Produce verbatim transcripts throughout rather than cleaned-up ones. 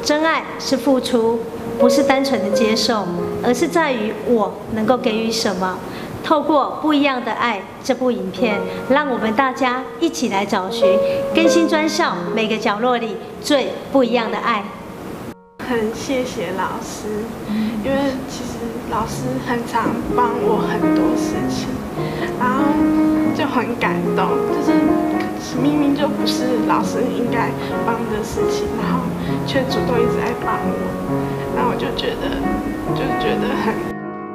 真爱是付出，不是单纯的接受，而是在于我能够给予什么。透过不一样的爱这部影片，让我们大家一起来找寻更新专校每个角落里最不一样的爱。 很谢谢老师，因为其实老师很常帮我很多事情，然后就很感动，就是明明就不是老师应该帮的事情，然后却主动一直在帮我，然后我就觉得，就觉得很。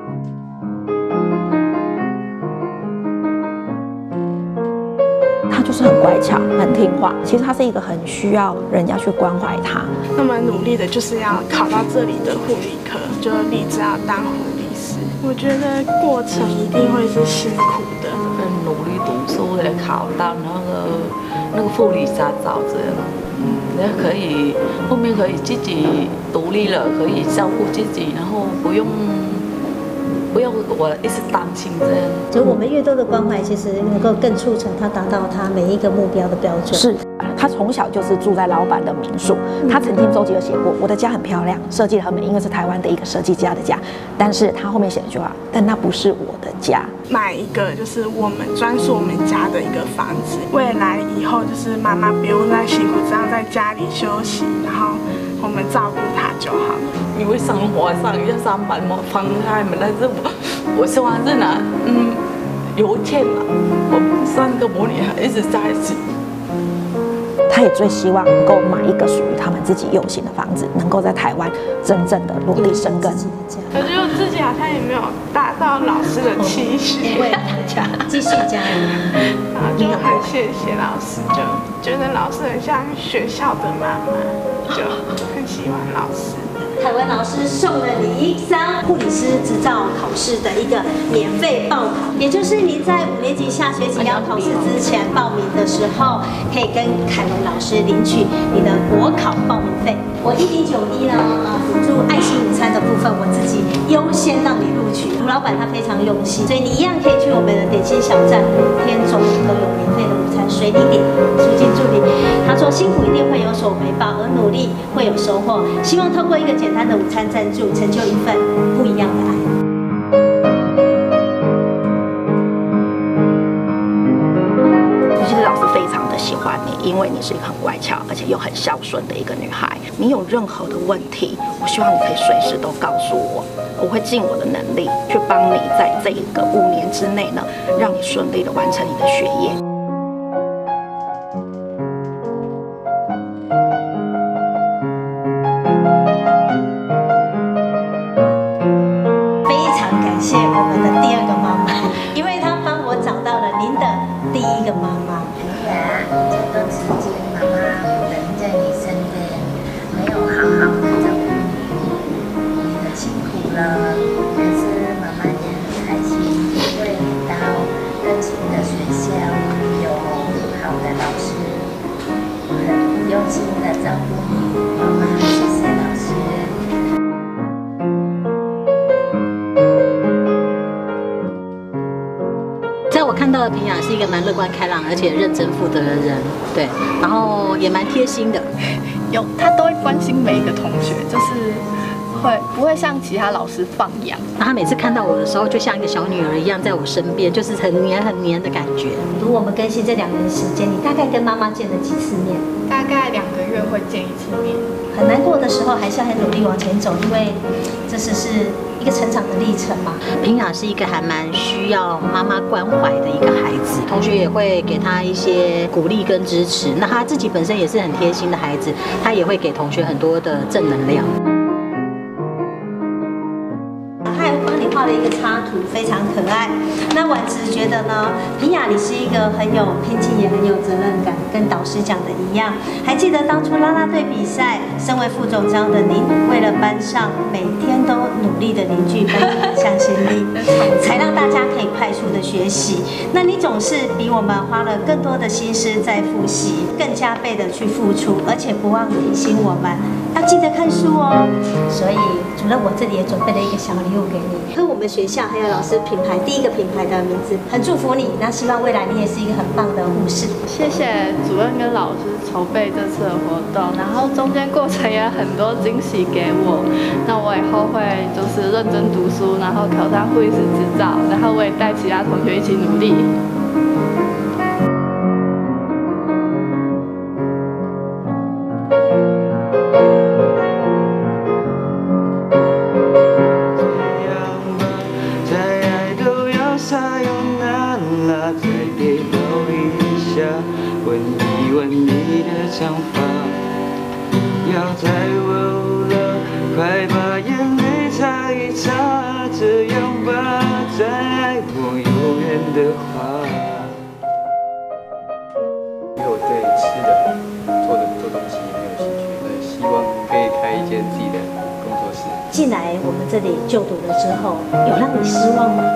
他就是很乖巧，很听话。其实他是一个很需要人家去关怀他。 那么努力的就是要考到这里的护理科，就立志要当护理师。我觉得过程一定会是辛苦的。 很努力读书的考到那个那个护理驾照这样，嗯，那可以后面可以自己独立了，可以照顾自己，然后不用。不要我一直担心这样， 就我们越多的关怀，其实能够更促成他达到他每一个目标的标准。 是，他从小就是住在老板的民宿，他曾经周记有写过，我的家很漂亮，设计得很美，因为是台湾的一个设计家的家。但是他后面写了一句话，但那不是我的家。 买一个就是我们专属我们家的一个房子，未来以后就是妈妈不用再辛苦这样在家里休息，然后我们照顾她就好了。 因为生活上要上班嘛，分开嘛，但是我我希望是呢，嗯，有钱了，我们三个母女孩一直在一起。 他也最希望能够买一个属于他们自己用心的房子，能够在台湾真正的落地生根。 可是我自己好像也没有达到老师的期许， 会继续加油。 然后就很谢谢老师，就觉得老师很像学校的妈妈，就很喜欢老师。 凯文老师送了你一张护理师执照考试的一个免费报考，也就是您在五年级下学期要考试之前报名的时候，可以跟凯文老师领取你的国考报名费。我一零九一呢，啊，补助爱心午餐的部分，我自己优先让你录取。卢老板他非常用心，所以你一样可以去我们的点心小站，每天中午都有免费的午餐随你点。书记助理他说，辛苦一定会有所回报，而努力会有收获。希望透过一个简单的午餐赞助，成就一份不一样的爱。 其实老师非常的喜欢你，因为你是一个很乖巧而且又很孝顺的一个女孩。你有任何的问题，我希望你可以随时都告诉我，我会尽我的能力去帮你，在这一个五年之内呢，让你顺利的完成你的学业。 谢我们的第二个妈妈，因为她帮我找到了您的第一个妈妈。 哎呀，这段时间妈妈不能在你身边，没有好好的照顾你，你很辛苦了。可是妈妈也很开心，因为你到热情的学校，有好的老师，很用心的照顾你。妈妈谢谢老师。 在我看到的平雅是一个蛮乐观开朗，而且认真负责的人，对，然后也蛮贴心的。 有他都会关心每一个同学，就是会不会像其他老师放养。 然后他每次看到我的时候，就像一个小女儿一样在我身边，就是很黏很黏的感觉。 如我们更新这两年的时间，你大概跟妈妈见了几次面？ 大概两个月会见一次面。 很难过的时候，还是要很努力往前走，因为这是是一个成长的历程嘛。 平雅是一个还蛮需要妈妈关怀的一个孩子，同学也会给他一些鼓励跟支持。那他自己本身也是很贴心的孩子，他也会给同学很多的正能量。 他还帮你画了一个插图，非常可爱。那婉慈觉得呢，平雅你是一个很有拼劲也很有责任感，跟导师讲的一样。还记得当初啦啦队比赛，身为副总召的您，为了班上每天都努力的凝聚班级的向心力，才让大家可以快速的学习。那你总是比我们花了更多的心思在复习，更加倍的去付出，而且不忘提醒我们要记得看书哦。所以主任我这里也准备了一个小礼物给你，和我们学校还有有老师品牌第一个品牌的名字，很祝福你。那希望未来你也是一个很棒的护士。 谢谢主任跟老师筹备这次的活动，然后中间过程也很多惊喜给我。那我以后会就是认真读书，然后考上护理师执照，然后我也带其他同学一起努力。 要太温了，快把眼泪擦一擦，这样吧，再爱我永远的话。 因为我对吃的、做的做东西没有兴趣，所以希望可以开一间自己的工作室。 进来我们这里就读了之后，有让你失望吗？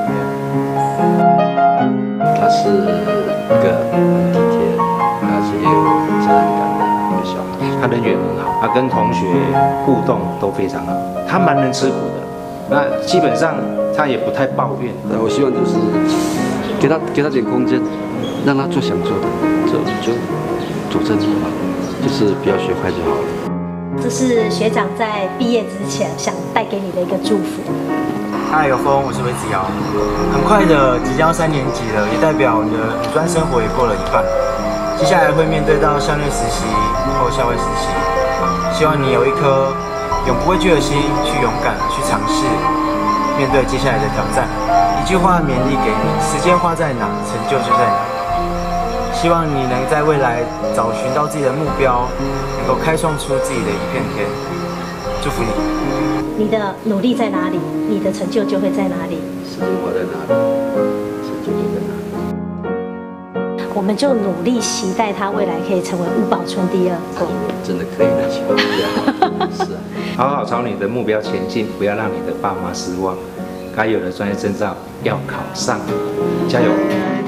他是一个很体贴，他是一个有责任感的一个小孩。 他人缘很好，他跟同学互动都非常好，他蛮能吃苦的。那基本上他也不太抱怨。 我希望就是给他给他点空间，让他做想做的，就就主正就好，就是不要学坏就好了。 这是学长在毕业之前想带给你的一个祝福。 嗨，有风，我是韦子瑶。很快的，即将三年级了，也代表你的五专生活也过了一半。接下来会面对到校内实习或校外实习，希望你有一颗永不畏惧的心，去勇敢去尝试，面对接下来的挑战。一句话勉励给你：时间花在哪，成就就在哪。希望你能在未来找寻到自己的目标，能够开创出自己的一片天。祝福你。 你的努力在哪里，你的成就就会在哪里。 时间花在哪里，成就就在哪里。 我们就努力期待他未来可以成为五宝村第二。 真的可以的，希望这样。是啊。 好好朝你的目标前进，不要让你的爸妈失望。该有的专业证照要考上，加油！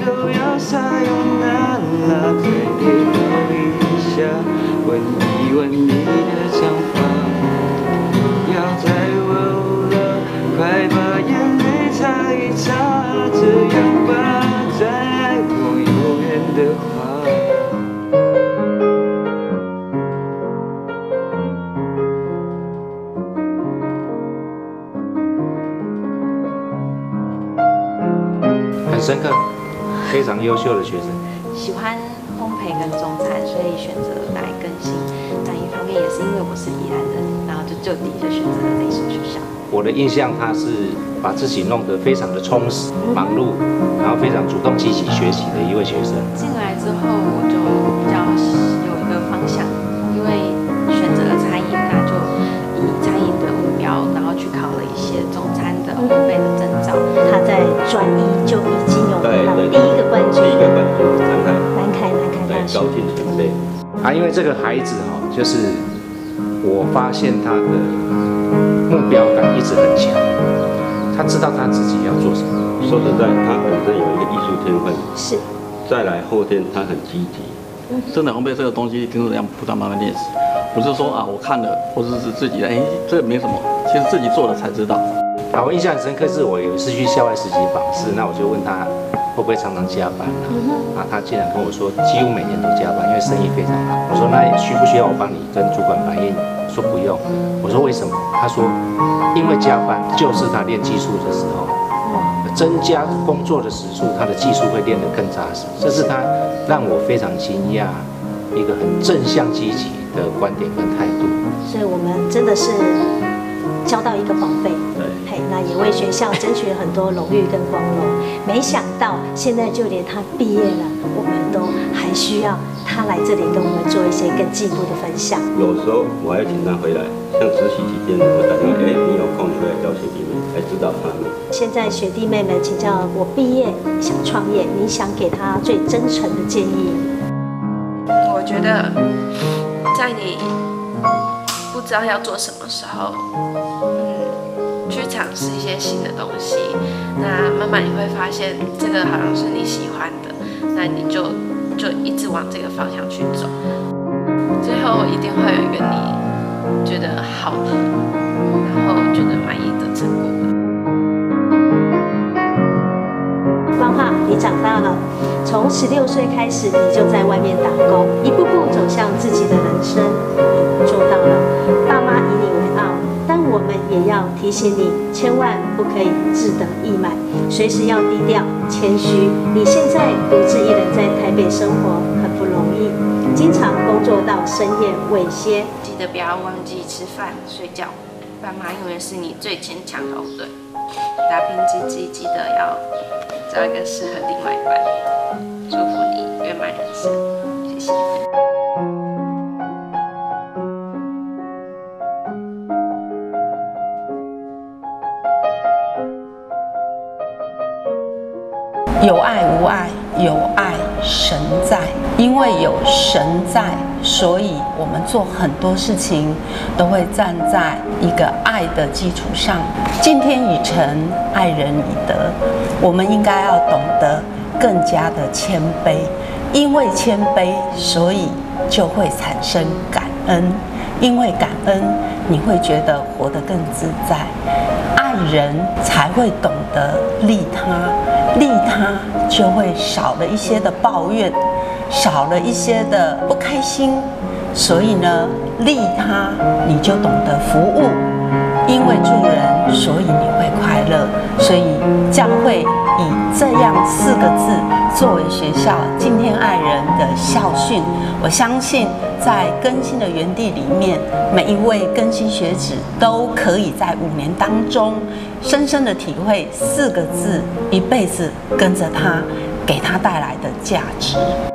快把眼泪擦一擦，这样吧，再爱我永远的话。 很深刻，非常优秀的学生。 喜欢烘焙跟中餐，所以选择来更新。那一方面也是因为我是宜兰人，然后就就地就选择了这一所学校。 我的印象，他是把自己弄得非常的充实、忙碌，然后非常主动积极学习的一位学生。 进来之后，我就比较有一个方向，因为选择了餐饮，那就以餐饮的目标，然后去考了一些中餐的烘焙的证照。 他在专一就已经有拿到第一个冠军， 第一个冠军，南开， 南开南开大学。 高进前辈。 啊，因为这个孩子哈、哦，就是我发现他的目标感一直很强，他知道他自己要做什么。 说实在，他本身有一个艺术天分， 是。 再来后天他很积极。 真的烘焙这个东西，就是要不断慢慢练习，不是说啊我看了或者是自己的，哎，这没什么，其实自己做了才知道。 啊，我印象很深刻，是我有一次去校外实习访视，那我就问他会不会常常加班啊？啊，他竟然跟我说几乎每天都加班，因为生意非常好。我说那需不需要我帮你跟主管反映？说不用。我说为什么？他说因为加班就是他练技术的时候，增加工作的时数，他的技术会练得更扎实。这是他让我非常惊讶，一个很正向积极的观点跟态度。 所以我们真的是交到一个宝贝。嘿，那也为学校争取了很多荣誉跟光荣。没想到现在就连他毕业了，我们都还需要他来这里跟我们做一些更进一步的分享。 有时候我还要请他回来，像实习期间，我打电话，哎，你有空出来教学弟妹，来指导他们。 现在学弟妹们请教我毕业想创业，你想给他最真诚的建议？ 我觉得在你不知道要做什么时候，嗯，去尝试一些新的东西，那慢慢你会发现这个好像是你喜欢的，那你就就一直往这个方向去走，最后一定会有一个你觉得好的，然后觉得满意的成果。 你长大了，从十六岁开始，你就在外面打工，一步步走向自己的人生，你做到了。爸妈以你为傲，但我们也要提醒你，千万不可以志得意满，随时要低调谦虚。你现在独自一人在台北生活很不容易，经常工作到深夜未歇， 记得不要忘记吃饭睡觉，爸妈永远是你最坚强的后盾。打拼自己，记得要找一个适合另外一半。祝福你圆满人生，谢谢。 有爱无爱，有爱神在。因为有神在，所以我们做很多事情都会站在一个爱的基础上。敬天以诚，爱人以德。我们应该要懂得更加的谦卑，因为谦卑，所以就会产生感恩。因为感恩，你会觉得活得更自在。爱人才会懂得利他，利他就会少了一些的抱怨，少了一些的不开心。所以呢，利他你就懂得服务，因为助人，所以你会快乐。所以教会以这样四个字作为学校敬天爱人的校训。我相信在更新的园地里面，每一位更新学子都可以在五年当中深深的体会四个字，一辈子跟着他，给他带来的价值。